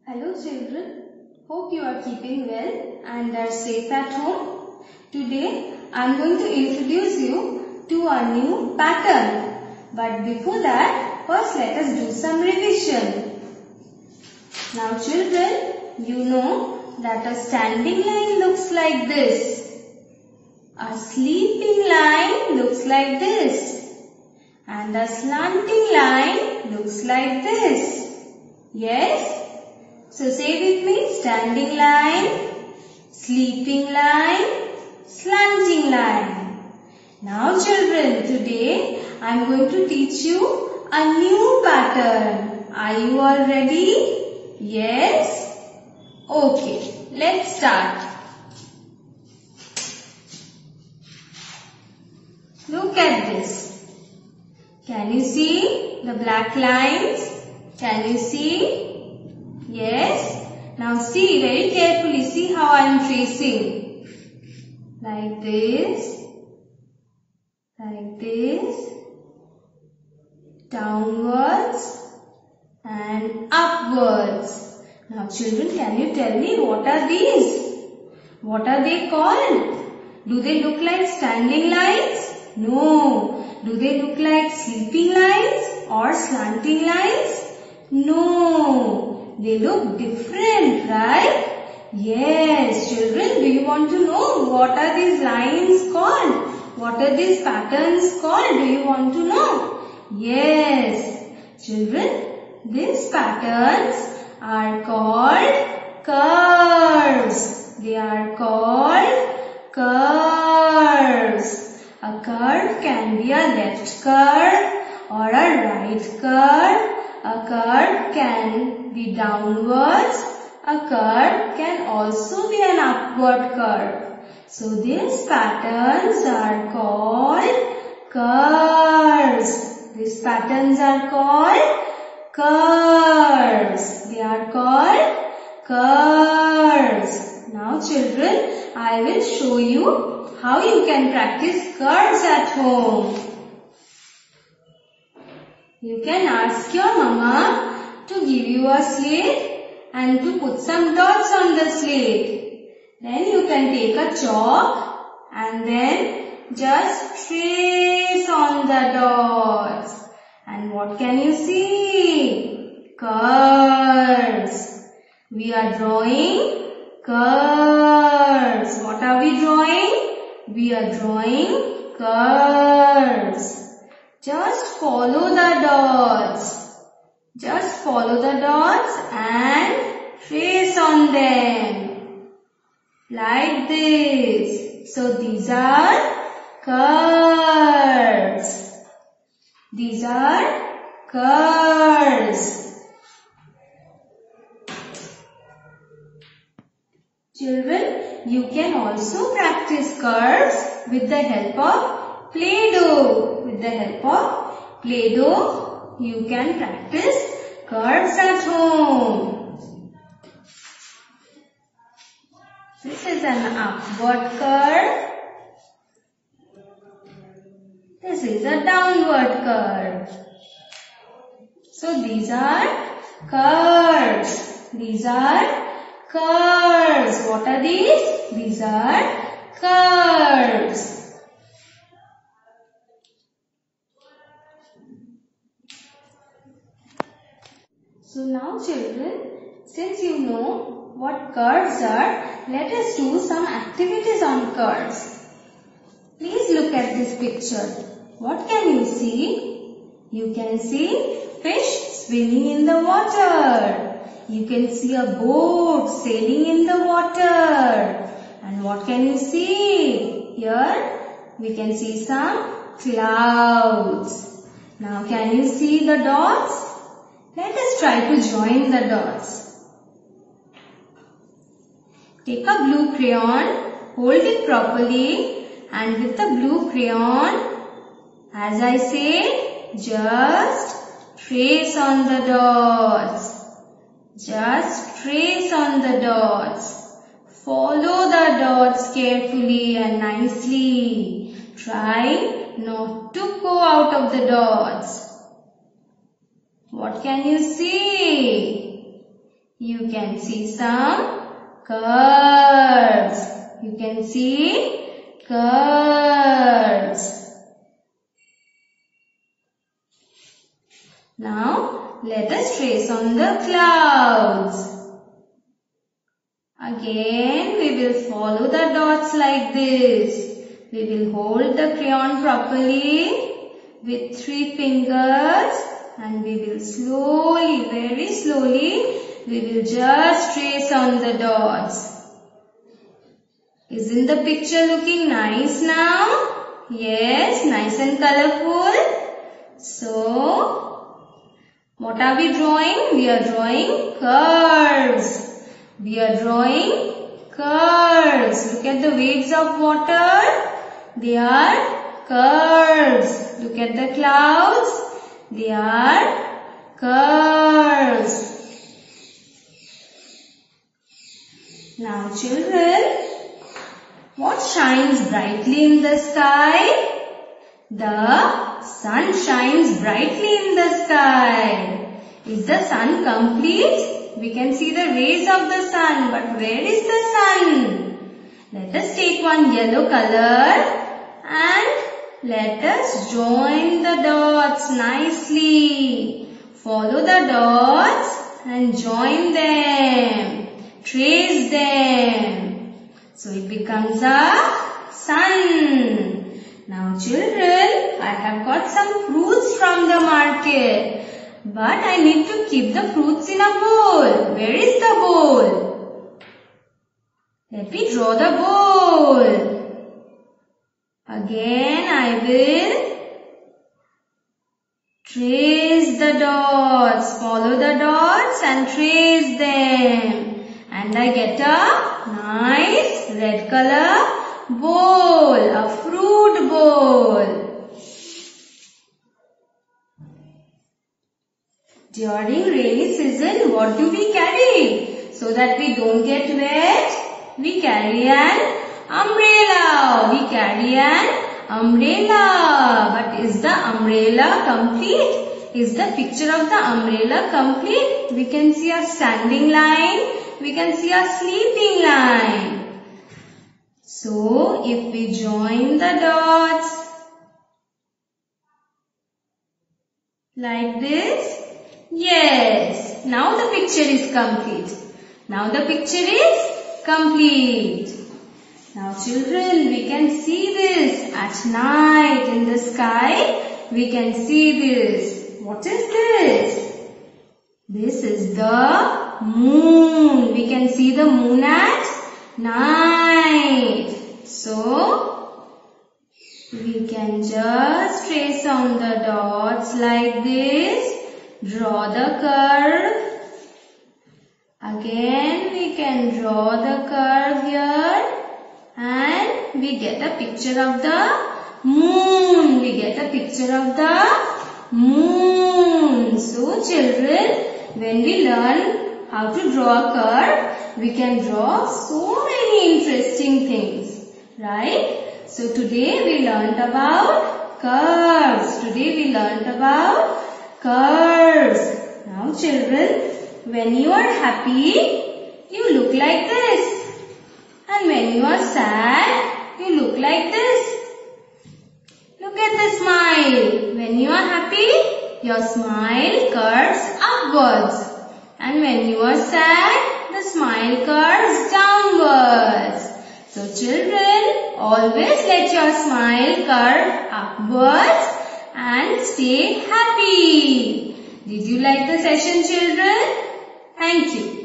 Hello children, hope you are keeping well and are safe at home. Today I am going to introduce you to a new pattern. But before that, first let us do some revision. Now children, you know that a standing line looks like this. A sleeping line looks like this. And a slanting line looks like this. Yes? So say with me, standing line, sleeping line, slanting line. Now children, today I am going to teach you a new pattern. Are you all ready? Yes? Okay, let's start. Look at this. Can you see the black lines? Can you see? Yes. Now see very carefully. See how I am tracing. Like this. Like this. Downwards. And upwards. Now children, can you tell me what are these? What are they called? Do they look like standing lines? No. Do they look like sleeping lines or slanting lines? No. They look different, right? Yes, children, do you want to know what are these lines called? What are these patterns called? Do you want to know? Yes, children, these patterns are called curves. They are called curves. A curve can be a left curve or a right curve. A curve can be downwards. A curve can also be an upward curve. So these patterns are called curves. These patterns are called curves. They are called curves. Now children, I will show you how you can practice curves at home. You can ask your mama to give you a slate and to put some dots on the slate. Then you can take a chalk and then just trace on the dots. And what can you see? Curves. We are drawing curves. What are we drawing? We are drawing curves. Just follow the dots. Just follow the dots and trace on them. Like this. So these are curves. These are curves. Children, you can also practice curves with the help of Play-Doh. With the help of Play-Doh, you can practice curves at home. This is an upward curve. This is a downward curve. So these are curves. These are curves. What are these? These are curves. So now children, since you know what curves are, let us do some activities on curves. Please look at this picture. What can you see? You can see fish swimming in the water. You can see a boat sailing in the water. And what can you see? Here we can see some clouds. Now can you see the dots? Let us try to join the dots. Take a blue crayon, hold it properly, and with the blue crayon, as I say, just trace on the dots. Just trace on the dots. Follow the dots carefully and nicely. Try not to go out of the dots. What can you see? you can see some curves. You can see curves. Now let us trace on the clouds. Again we will follow the dots like this. We will hold the crayon properly with 3 fingers and we will slowly, very slowly, we will just trace on the dots. Isn't the picture looking nice now? Yes, nice and colorful. So, what are we drawing? We are drawing curves. We are drawing curves. Look at the waves of water. They are curves. Look at the clouds. They are curves. Now children, what shines brightly in the sky? The sun shines brightly in the sky. Is the sun complete? We can see the rays of the sun, but where is the sun? Let us take one yellow color and let us join the dots nicely. Follow the dots and join them. Trace them. So it becomes a sun. Now children, I have got some fruits from the market. But I need to keep the fruits in a bowl. Where is the bowl? Let me draw the bowl. Again I will trace the dots. Follow the dots and trace them. And I get a nice red color bowl, a fruit bowl. During rainy season, what do we carry? So that we don't get wet, we carry an umbrella. We carry an umbrella. But is the umbrella complete? Is the picture of the umbrella complete? We can see a standing line. We can see a sleeping line. So, if we join the dots like this, yes, now the picture is complete. Now the picture is complete. Now children, we can see this at night in the sky. We can see this. What is this? This is the moon. We can see the moon at night. So, we can just trace on the dots like this. Draw the curve. Again we can draw the curve here. And we get a picture of the moon. We get a picture of the moon. So children, when we learn how to draw a curve, we can draw so many interesting things. Right? So today we learnt about curves. Today we learnt about curves. Now children, when you are happy, you look like this. And when you are sad, you look like this. Look at the smile. When you are happy, your smile curves upwards. And when you are sad, the smile curves downwards. So children, always let your smile curve upwards and stay happy. Did you like the session, children? Thank you.